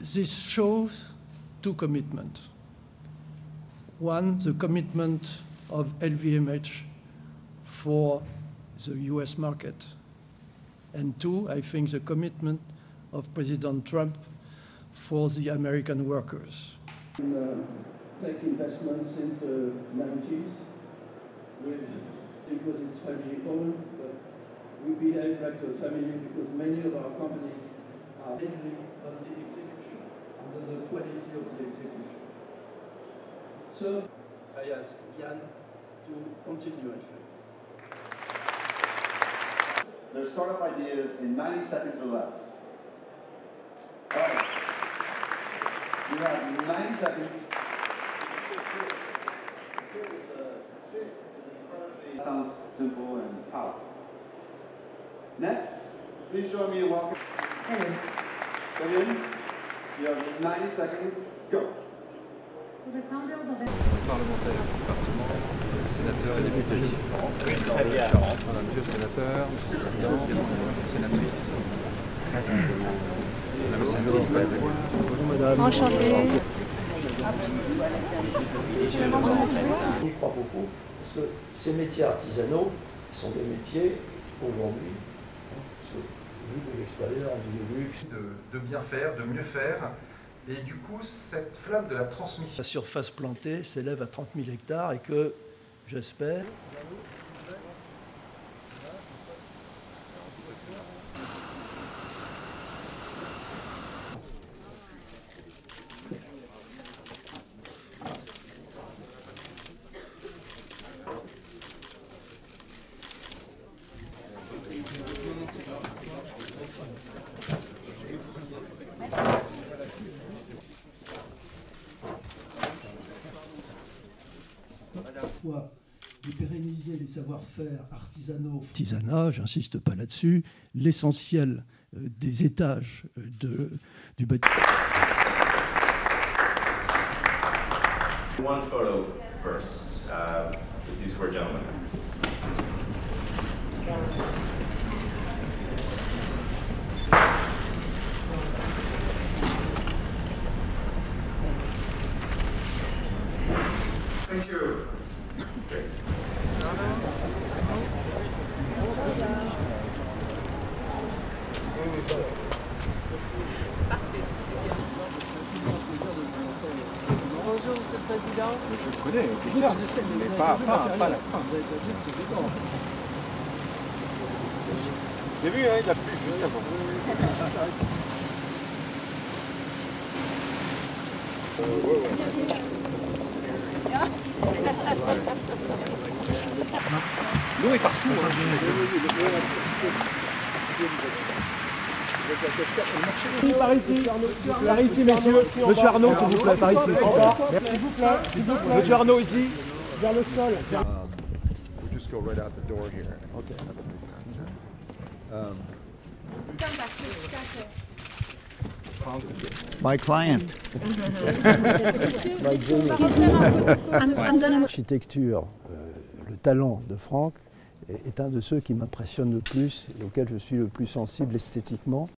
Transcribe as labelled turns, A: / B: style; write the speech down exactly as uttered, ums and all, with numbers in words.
A: this shows two commitments. One, the commitment of L V M H for the U S market. And two, I think the commitment of President Trump for the American workers. In, uh, tech investment since the nineties, with, because it's family owned, but we behave like a family because many of our companies are mainly on the execution, under the quality of the execution. So I ask Yann to continue, I think.
B: Their startup ideas in ninety seconds or less. All right. You have ninety seconds. Sounds simple and powerful. Next, please join me in welcome. Come in. You have ninety seconds. Go.
C: Parlementaire, département, sénateur et député. Voilà, monsieur le sénateur, sénatrice. Madame la sénatrice,
D: madame. Enchantée.
A: Je crois beaucoup, parce que ces métiers artisanaux sont des métiers, aujourd'hui, vu de l'extérieur, du luxe.
E: De, de bien faire, de mieux faire. Et du coup, cette flamme de la transmission.
A: La surface plantée s'élève à trente mille hectares et que, j'espère, de pérenniser les savoir-faire artisanaux. Artisanat, j'insiste pas là-dessus, l'essentiel des étages de, du bâtiment.
F: One photo first, uh, with these four gentlemen. Thank you. Great.
D: Bonjour, Monsieur le Président.
C: je connais, déjà, mais pas, pas, pas la fin. J'ai vu, hein, il a plu juste avant. Euh, ouais, ouais. L'eau est partout.
G: Par ici, par ici, messieurs. Monsieur Arnaud, s'il vous plaît, par ici. Merci beaucoup. Monsieur Arnaud, ici, vers le sol.
H: We'll just go right out the door here. Okay. Um,
I: My client.
A: L'architecture, euh, le talent de Franck est un de ceux qui m'impressionne le plus et auquel je suis le plus sensible esthétiquement.